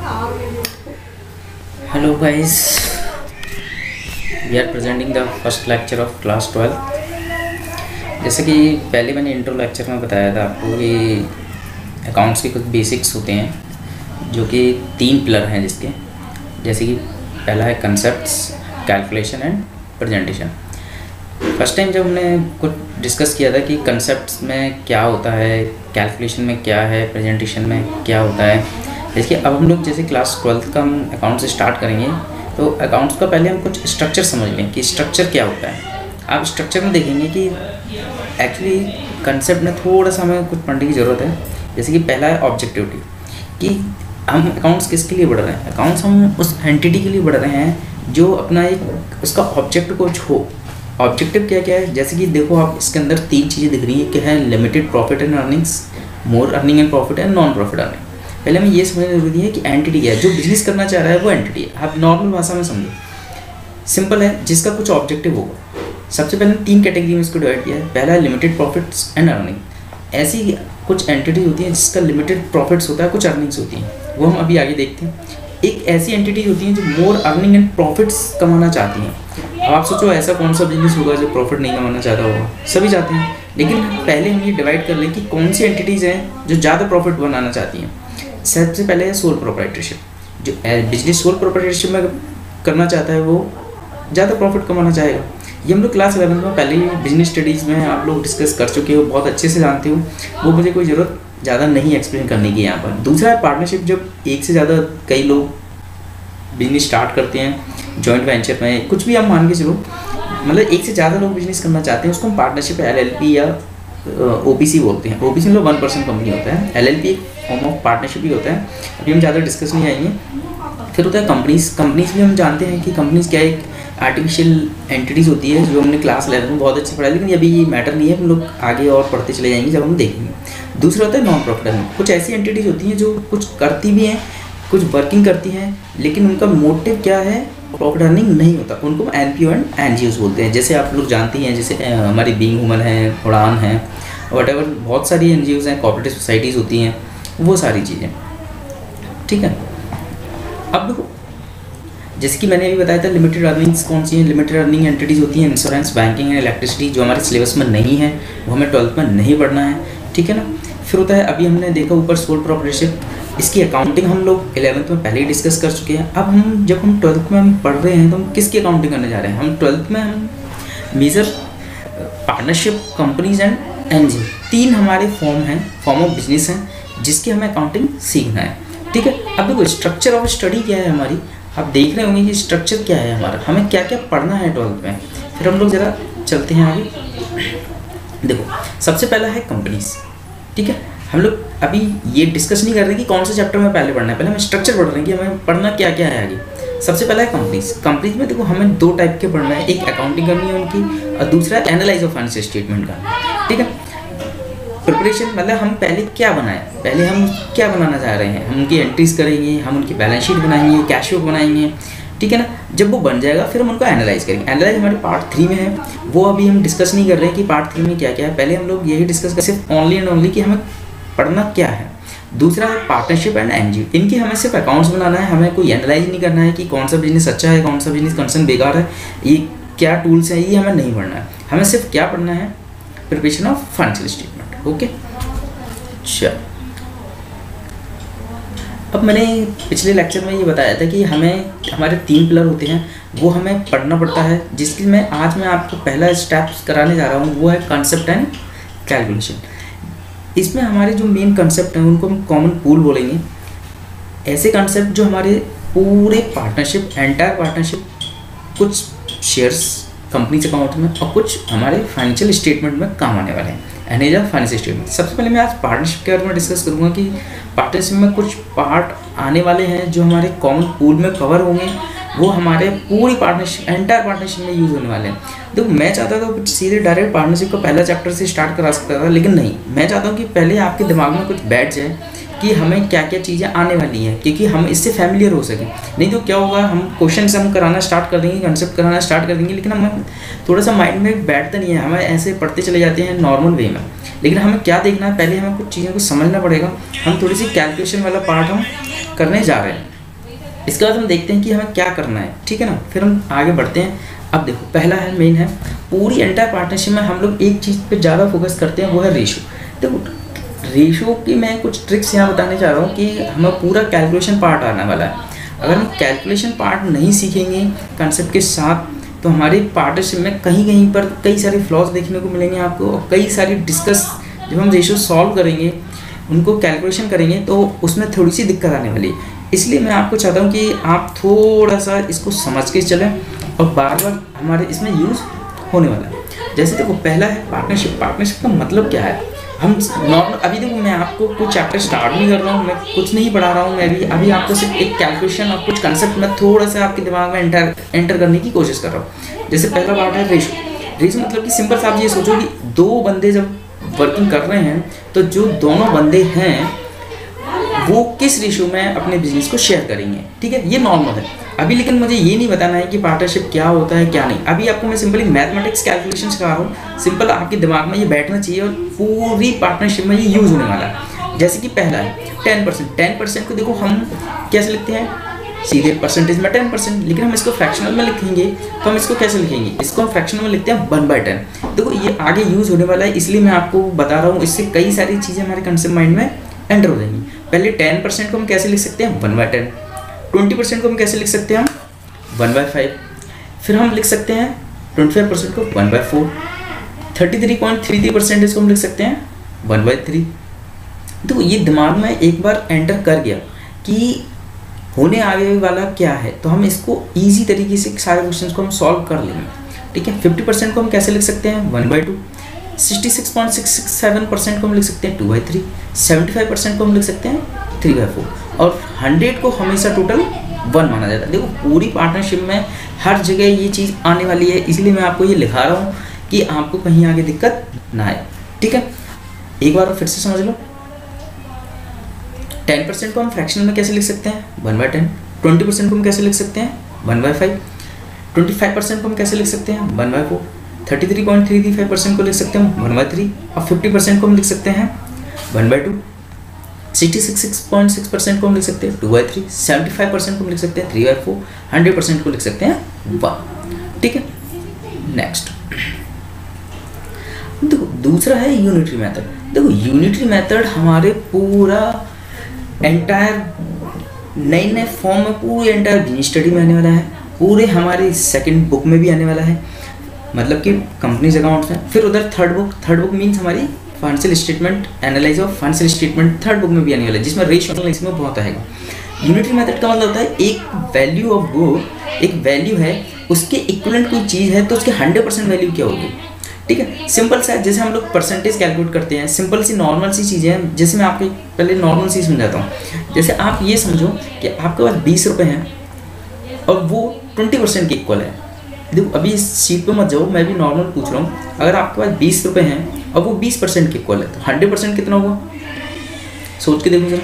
Hello guys, we are presenting the first lecture of class 12। जैसे कि पहले मैंने इंट्रो लेक्चर में बताया था आपको कि अकाउंट्स के कुछ बेसिक्स होते हैं जो कि 3 पिलर हैं जिसके, जैसे कि पहला है concepts, calculation and presentation. First time जब हमने कुछ डिस्कस किया था कि कंसेप्ट्स में क्या होता है, कैलकुलेशन में क्या है, प्रेजेंटेशन में क्या होता है। देखिए अब हम लोग जैसे क्लास 12 का हम अकाउंट से स्टार्ट करेंगे तो अकाउंट्स का पहले हम कुछ स्ट्रक्चर समझ लें कि स्ट्रक्चर क्या होता है। आप स्ट्रक्चर में देखेंगे कि एक्चुअली कंसेप्ट में थोड़ा सा हमें कुछ पढ़ने की ज़रूरत है। जैसे कि पहला है ऑब्जेक्टिविटी, कि हम अकाउंट्स किसके लिए बढ़ रहे हैं। अकाउंट्स हम उस एंटिटी के लिए बढ़ रहे हैं जो अपना एक उसका ऑब्जेक्ट कुछ हो। ऑब्जेक्टिव क्या क्या है, जैसे कि देखो आप इसके अंदर 3 चीज़ें दिख रही है कि है limited profit and earnings, more earning and profit and non profit earning. पहले हमें ये समझना जरूरी है कि एंटिटी क्या है। जो बिजनेस करना चाह रहा है वो एंटिटी है। आप नॉर्मल भाषा में समझो, सिंपल है, जिसका कुछ ऑब्जेक्टिव होगा। सबसे पहले 3 कैटेगरी में इसको डिवाइड किया है। पहला है लिमिटेड प्रॉफिट्स एंड अर्निंग। ऐसी कुछ एंटिटी होती है जिसका लिमिटेड प्रॉफिट्स होता है, कुछ अर्निंग्स होती हैं, वो हम अभी आगे देखते हैं। एक ऐसी एंटिटी होती है जो मोर अर्निंग एंड प्रॉफिट्स कमाना चाहती हैं। अब आप सोचो ऐसा कौन सा बिजनेस होगा जो प्रॉफिट नहीं कमाना चाहता होगा, सभी चाहते हैं। लेकिन पहले हम ये डिवाइड कर लें कि कौन सी एंटिटीज़ हैं जो ज़्यादा प्रॉफिट बनाना चाहती हैं। सबसे पहले है सोल प्रोप्राइटरशिप। जो बिजनेस सोल प्रोप्राइटरशिप में करना चाहता है वो ज़्यादा प्रॉफिट कमाना चाहेगा। ये हम लोग क्लास 11 में पहले ही बिजनेस स्टडीज़ में आप लोग डिस्कस कर चुके हो, बहुत अच्छे से जानते हो, वो मुझे कोई ज़रूरत ज़्यादा नहीं एक्सप्लेन करने की यहाँ पर। दूसरा है पार्टनरशिप। जब एक से ज़्यादा कई लोग बिजनेस स्टार्ट करते हैं, जॉइंट वेंचर में कुछ भी आप मान के चलो, मतलब एक से ज़्यादा लोग बिजनेस करना चाहते हैं, उसको हम पार्टनरशिप LLP या OPC बोलते हैं। OPC मतलब 1% कंपनी होता है, LLP एक फॉर्म ऑफ पार्टनरशिप भी होता है। अभी हम ज़्यादा डिस्कस नहीं आएंगे। फिर होता है कंपनीज। कंपनीज भी हम जानते हैं कि कंपनीज क्या एक आर्टिफिशियल एंटिटीज़ होती है, जो हमने क्लास 11 में बहुत अच्छे पढ़ा, लेकिन अभी ये मैटर नहीं है, हम लोग आगे और पढ़ते चले जाएंगे जब हम देखेंगे। दूसरा होता है नॉन प्रॉफिट अर्निंग। कुछ ऐसी एंटिटीज़ होती हैं जो कुछ करती भी हैं, कुछ वर्किंग करती हैं, लेकिन उनका मोटिव क्या है, प्रॉफिट अर्निंग नहीं होता। उनको NPO एंड NGOs बोलते हैं। जैसे आप लोग जानती हैं, जैसे हमारी बीइंग वुमन है, उड़ान है, वट एवर, बहुत सारी NGOs हैं, कोऑपरेटिव सोसाइटीज़ होती हैं, वो सारी चीज़ें, ठीक है। अब देखो जैसे कि मैंने अभी बताया था लिमिटेड अर्निंग्स कौन सी हैं। लिमिटेड अर्निंग एंटिटीज़ होती हैं इंश्योरेंस, बैंकिंग एंड इलेक्ट्रिसिटी, जो हमारे सिलेबस में नहीं है, वो हमें 12th में नहीं पढ़ना है, ठीक है ना। फिर होता है अभी हमने देखा ऊपर सोल प्रोप्राइटरशिप, इसकी अकाउंटिंग हम लोग 11th में पहले ही डिस्कस कर चुके हैं। अब हम जब हम 12th में हम पढ़ रहे हैं तो हम किसकी अकाउंटिंग करने जा रहे हैं। हम 12th में हम major partnership, companies and NGO, 3 हमारे फॉर्म ऑफ बिजनेस हैं जिसकी हमें अकाउंटिंग सीखना है, ठीक है। अब देखो स्ट्रक्चर ऑफ स्टडी क्या है हमारी, आप देख रहे होंगे कि स्ट्रक्चर क्या है हमारा, हमें क्या क्या पढ़ना है 12th में। फिर हम लोग ज़रा चलते हैं आगे। देखो सबसे पहला है कंपनीज, ठीक है। हम लोग अभी ये डिस्कस नहीं कर रहे कि कौन से चैप्टर में पहले पढ़ना है, पहले हम स्ट्रक्चर पढ़ रहे हैं कि हमें पढ़ना क्या क्या है आगे। सबसे पहला है कंपनीज। कंपनीज में देखो हमें 2 टाइप के पढ़ना है, एक अकाउंटिंग करनी है उनकी और दूसरा एनालाइज ऑफ फाइनेंशियल स्टेटमेंट का, ठीक है। प्रिपरेशन मतलब हम पहले क्या बनाएं, पहले हम क्या बनाना चाह रहे हैं, हम उनकी एंट्रीज करेंगे, हम उनकी बैलेंस शीट बनाएंगे, कैश फ्लो बनाएंगे, ठीक है ना। जब वो बन जाएगा फिर हम उनको एनालाइज करेंगे। एनालाइज हमारे पार्ट 3 में है, वो अभी हम डिस्कस नहीं कर रहे हैं कि पार्ट 3 में क्या क्या है। पहले हम लोग यही डिस्कस कर सिर्फ ओनली एंड ओनली कि हमें पढ़ना क्या है। दूसरा है पार्टनरशिप एंड NGO। इनकी हमें सिर्फ अकाउंट्स बनाना है, हमें कोई एनालाइज नहीं करना है कि कौन सा बिजनेस अच्छा है, कौन सा बिजनेस कंसर्न बेकार है, ये क्या टूल्स हैं, ये हमें नहीं पढ़ना है। हमें सिर्फ क्या पढ़ना है, preparation of financial statement, okay. अच्छा, अब मैंने पिछले लेक्चर में ये बताया था कि हमें हमारे 3 पिलर होते हैं, वो हमें पढ़ना पड़ता है, जिसकी मैं आपको पहला स्टेप कराने जा रहा हूँ, वो है कंसेप्ट एंड कैलकुलेशन। इसमें हमारे जो मेन कंसेप्ट हैं उनको हम कॉमन पूल बोलेंगे। ऐसे कंसेप्ट जो हमारे पूरे पार्टनरशिप, एंटायर पार्टनरशिप, कुछ शेयर्स कंपनी अकाउंट में और कुछ हमारे फाइनेंशियल स्टेटमेंट में काम आने वाले हैं, एनेज ऑफ फाइनेंशियल स्टेटमेंट। सबसे पहले मैं आज पार्टनरशिप के बारे में डिस्कस करूँगा कि पार्टनरशिप में कुछ पार्ट आने वाले हैं जो हमारे कॉमन पूल में कवर होंगे, वो हमारे पूरी पार्टनरशिप, एंटायर पार्टनरशिप में यूज़ होने वाले हैं। देखो मैं चाहता था सीधे डायरेक्ट पार्टनरशिप को पहला चैप्टर से स्टार्ट करा सकता था, लेकिन नहीं, मैं चाहता हूँ कि पहले आपके दिमाग में कुछ बैठ जाए कि हमें क्या क्या चीज़ें आने वाली हैं, क्योंकि हम इससे फैमिलियर हो सकें। नहीं तो क्या होगा, हम क्वेश्चन हम कराना स्टार्ट कर देंगे, कंसेप्ट कराना स्टार्ट कर देंगे, लेकिन हम थोड़ा सा माइंड में बैठता नहीं है, हमें ऐसे पढ़ते चले जाते हैं नॉर्मल वे में। लेकिन हमें क्या देखना है, पहले हमें कुछ चीज़ों को समझना पड़ेगा। हम थोड़ी सी कैलकुलेशन वाला पार्ट हम करने जा रहे हैं, इसके बाद हम देखते हैं कि हमें क्या करना है, ठीक है ना, फिर हम आगे बढ़ते हैं। अब देखो पहला है, मेन है, पूरी एंटायर पार्टनरशिप में हम लोग एक चीज़ पे ज़्यादा फोकस करते हैं, वो है रेशो। देखो रेशो की मैं कुछ ट्रिक्स यहाँ बताने चाह रहा हूँ कि हमें पूरा कैलकुलेशन पार्ट आने वाला है। अगर हम कैलकुलेशन पार्ट नहीं सीखेंगे कंसेप्ट के साथ तो हमारी पार्टनरशिप में कहीं कहीं पर कई सारे फ्लॉज देखने को मिलेंगे आपको, और कई सारी डिस्कस जब हम रेशो सॉल्व करेंगे, उनको कैलकुलेशन करेंगे तो उसमें थोड़ी सी दिक्कत आने वाली है। इसलिए मैं आपको चाहता हूँ कि आप थोड़ा सा इसको समझ के चलें और बार बार हमारे इसमें यूज़ होने वाला है। जैसे देखो पहला है पार्टनरशिप। पार्टनरशिप का मतलब क्या है, हम नॉर्मल, अभी देखो मैं आपको कुछ चैप्टर स्टार्ट नहीं कर रहा हूँ, मैं कुछ नहीं पढ़ा रहा हूँ, मैं भी अभी आपको सिर्फ एक कैलकुलेशन और कुछ कंसेप्ट में थोड़ा सा आपके दिमाग में एंटर करने की कोशिश कर रहा हूँ। जैसे पहला पार्ट है रेशो। रेशो मतलब कि सिंपल सा आप ये सोचो कि दो बंदे जब वर्किंग कर रहे हैं तो जो दोनों बंदे हैं वो किस रेशो में अपने बिजनेस को शेयर करेंगे, ठीक है, ये नॉर्मल है अभी। लेकिन मुझे ये नहीं बताना है कि पार्टनरशिप क्या होता है क्या नहीं, अभी आपको मैं सिंपली मैथमेटिक्स कैलकुलेशन सिखा रहा हूँ। सिंपल आपके दिमाग में ये बैठना चाहिए और पूरी पार्टनरशिप में ये यूज़ होने वाला है। जैसे कि पहला है 10%। 10% को देखो हम कैसे लिखते हैं, सीधे परसेंटेज में 10%, लेकिन हम इसको फ्रैक्शनल में लिखेंगे तो हम इसको कैसे लिखेंगे, इसको हम फ्रैक्शनल में लिखते हैं 1/10। देखो ये आगे यूज़ होने वाला है, इसलिए मैं आपको बता रहा हूँ, इससे कई सारी चीज़ें हमारे कंसेप्ट माइंड में एंटर हो जाएंगी। पहले 10% को हम कैसे लिख सकते हैं, 1/10। 20% को हम कैसे लिख सकते हैं, हम 1/5। फिर हम लिख सकते हैं 25% को 1/4। 33.33% को हम लिख सकते हैं 1/3। तो ये दिमाग में एक बार एंटर कर गया कि होने आगे वाला क्या है, तो हम इसको ईजी तरीके से सारे क्वेश्चंस को हम सॉल्व कर लेंगे, ठीक है। 50% को हम कैसे लिख सकते हैं, 1/2। 66.667% को हम लिख सकते हैं 2/3। 75% को हम लिख सकते हैं 3/4 और 100 को हमेशा टोटल 1 माना जाता है। देखो पूरी पार्टनरशिप में हर जगह ये चीज़ आने वाली है, इसलिए मैं आपको ये लिखा रहा हूँ कि आपको कहीं आगे दिक्कत ना आए, ठीक है। एक बार फिर से समझ लो। 10% को हम फ्रैक्शन में कैसे लिख सकते हैं, 1/10। 20% को हम कैसे लिख सकते हैं, 1/5। 25% को हम कैसे लिख सकते हैं, 1/4। 33.335% को लिख सकते हैं 1/3 और 50% को हम लिख सकते हैं 1/2। 66.6% को हम लिख सकते हैं 2/3। 75% को हम लिख सकते हैं 3/4। 100% को लिख सकते हैं 1, ठीक है। नेक्स्ट देखो दूसरा है यूनिटरी मेथड। देखो यूनिटरी मेथड हमारे पूरा एंटायर नए फॉर्म में पूरे एंटायर बिजनेस स्टडी में आने वाला है, पूरे हमारे सेकंड बुक में भी आने वाला है, मतलब कि कंपनीज अकाउंट्स में। फिर उधर थर्ड बुक मीन्स हमारी financial statement, analyse of financial statement third book में भी आने वाला है, जिसमें रेशियो एनालिसिस में बहुत आएगा। यूनिटरी मेथड का मतलब होता है एक वैल्यू ऑफ गुड, एक वैल्यू है उसके इक्विवेलेंट कोई चीज़ है तो उसके 100% वैल्यू क्या होगी, ठीक है। सिंपल सा जैसे हम लोग परसेंटेज कैलकुलेट करते हैं, सिंपल सी नॉर्मल सी चीज़ें हैं। जैसे मैं आपको पहले नॉर्मल सी समझाता हूँ। जैसे आप ये समझो कि आपके पास 20 रुपये हैं और वो 20% के इक्वल है। देखो अभी इस शीट पे मत जाओ, मैं भी नॉर्मल पूछ रहा हूँ। अगर आपके पास 20 रुपये हैं और वो 20% के इक्वल है तो 100% कितना होगा, सोच के देखो जरा।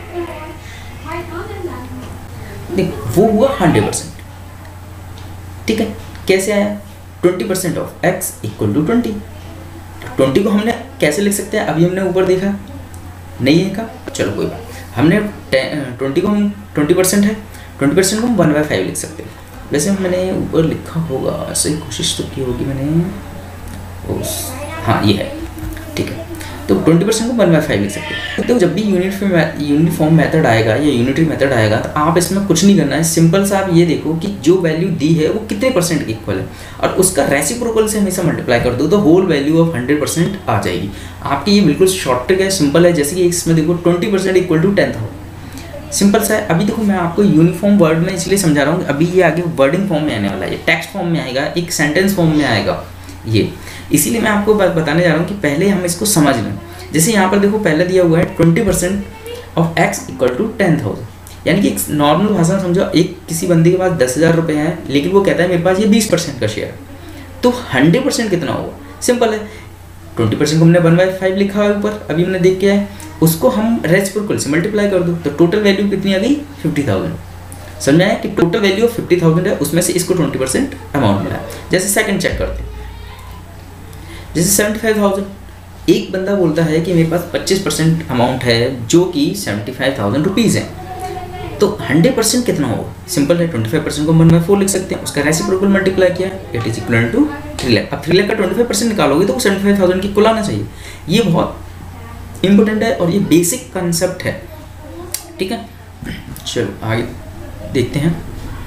देखो वो हुआ 100%, ठीक है। कैसे आया, 20% ऑफ x इक्वल टू 20। 20 को हमने कैसे लिख सकते हैं, अभी हमने ऊपर देखा नहीं है का, चलो कोई बात। हमने 20 को हम 20% है, 20% को हम 1/5 लिख सकते हैं। वैसे मैंने ऊपर लिखा होगा, ऐसे कोशिश तो की होगी मैंने, हाँ ये है, ठीक है। तो 20% को 1/5 लिख सकते हैं। तो जब भी यूनिफॉर्म मेथड आएगा या यूनिटरी मेथड आएगा तो आप इसमें कुछ नहीं करना है, सिंपल सा आप ये देखो कि जो वैल्यू दी है वो कितने % के इक्वल है और उसका रेसिप्रोकल से हमेशा मल्टीप्लाई कर दो तो होल वैल्यू ऑफ 100% आ जाएगी आपकी। ये बिल्कुल शॉर्ट ट्रिक है, सिंपल है। जैसे कि इसमें देखो 20% इक्वल टू 10,000, सिंपल सा है। अभी देखो मैं आपको यूनिफॉर्म वर्ड में इसलिए समझा रहा हूँ, अभी ये आगे वर्डिंग फॉर्म में आने वाला है, ये टेक्स्ट फॉर्म में आएगा, एक सेंटेंस फॉर्म में आएगा ये, इसीलिए मैं आपको बताने जा रहा हूँ कि पहले हम इसको समझ लें। जैसे यहाँ पर देखो पहले दिया हुआ है 20% ऑफ x इक्वल टू 10,000, यानी कि एक नॉर्मल भाषा में समझो, एक किसी बंदे के पास 10,000 रुपये हैं लेकिन वो कहता है मेरे पास ये 20% का शेयर, तो 100% कितना होगा, सिंपल है। 20% को हमने 1/5 लिखा है ऊपर, अभी हमने देख के आए, उसको हम रेसिप्रोकल से मल्टीप्लाई कर दो तो टोटल वैल्यू कितनी आ गई, 50,000। समझ आया कि टोटल वैल्यू ऑफ 50,000 है, उसमें से इसको 20% अमाउंट मिला। जैसे सेकंड चेक करते हैं, जैसे 75,000, एक बंदा बोलता है कि मेरे पास 25% अमाउंट है जो कि 75,000 रुपीज़ है। तो 100% कितना होगा, सिंपल है, 25% को 1/4 लिख सकते हैं, उसका रेसिप्रोकल मल्टीप्लाई किया, it is equal to 3 lakh. अब 3 लाख का 25% निकालोगे तो वो 75,000 की कुल आना चाहिए। ये बहुत इंपॉर्टेंट है और ये बेसिक कंसेप्ट है, ठीक है। चलो आगे देखते हैं।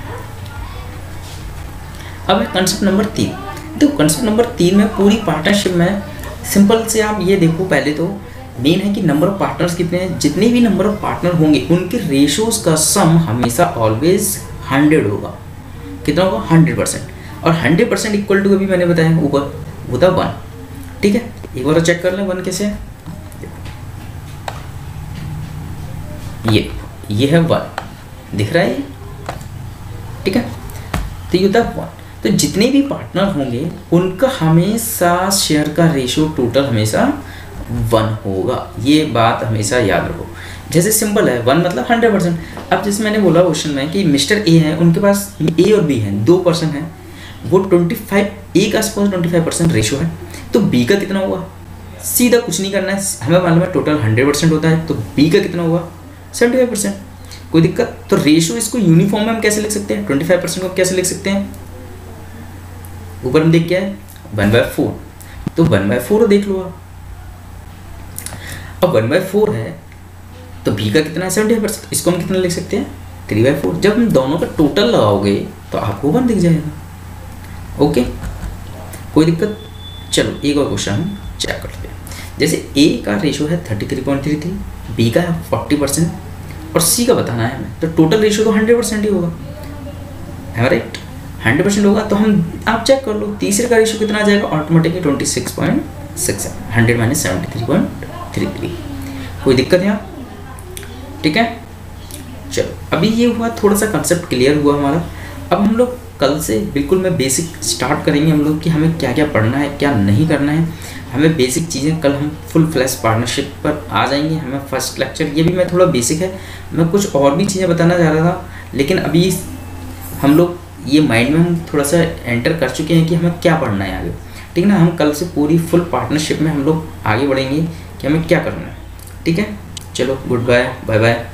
अब कंसेप्ट नंबर 3। तो कंसेप्ट नंबर 3 में पूरी पार्टनरशिप में सिंपल से आप ये देखो, पहले तो मेन है कि नंबर ऑफ पार्टनर्स कितने हैं, जितने भी नंबर ऑफ पार्टनर होंगे उनके रेशियोज का सम हमेशा ऑलवेज 100 होगा। कितना होगा, 100%। और 100% इक्वल टू अभी मैंने बताया ऊपर होता 1, ठीक है। एक बार चेक कर लें 1 कैसे है, ये है 1 दिख रहा है ये, ठीक है। तो ये होता है 1। तो जितने भी पार्टनर होंगे उनका हमेशा शेयर का रेशियो टोटल हमेशा 1 होगा, ये बात हमेशा याद रखो। जैसे सिंपल है 1 मतलब 100%। अब जैसे मैंने बोला क्वेश्चन में कि मिस्टर ए है, उनके पास ए और बी हैं, 2 पर्सन हैं, वो 25 ए का आसपास 25% रेशियो है, तो बी का कितना होगा, सीधा कुछ नहीं करना है, हमें मालूम है टोटल 100% होता है, तो बी का कितना होगा 75%। कोई दिक्कत, तो रेशियो इसको यूनिफॉर्म में हम कैसे लिख सकते हैं, 25% को कैसे लिख सकते हैं, ऊपर हम देख क्या है 1/4, तो 1/4 देख लो आप। अब 1/4 है तो बी का कितना है 70%, इसको हम कितना लिख सकते हैं 3/4। जब हम दोनों का टोटल लगाओगे तो आपको 1 दिख जाएगा। ओके, कोई दिक्कत। चलो एक और क्वेश्चन हम चेक करते हैं। जैसे ए का रेशियो है 33.33, बी का है 40% और सी का बताना है हमें, तो टोटल रेशियो तो 100% ही होगा, है राइट, 100% होगा। तो हम आप चेक कर लो तीसरे का रेशियो कितना आ जाएगा, ऑटोमेटिकली 26.6 है, 100 - 73.33। कोई दिक्कत है यहाँ, ठीक है। चलो अभी ये हुआ, थोड़ा सा कंसेप्ट क्लियर हुआ हमारा। अब हम लोग कल से बिल्कुल मैं बेसिक स्टार्ट करेंगे हम लोग कि हमें क्या क्या पढ़ना है, क्या नहीं करना है, हमें बेसिक चीज़ें कल हम फुल फ्लैश पार्टनरशिप पर आ जाएंगे। हमें फर्स्ट लेक्चर ये भी मैं थोड़ा बेसिक है, मैं कुछ और भी चीज़ें बताना चाह रहा था, लेकिन अभी हम लोग ये माइंड में हम थोड़ा सा एंटर कर चुके हैं कि हमें क्या पढ़ना है आगे, ठीक है ना। हम कल से पूरी फुल पार्टनरशिप में हम लोग आगे बढ़ेंगे कि हमें क्या करना है, ठीक है। चलो गुड बाय, बाय बाय।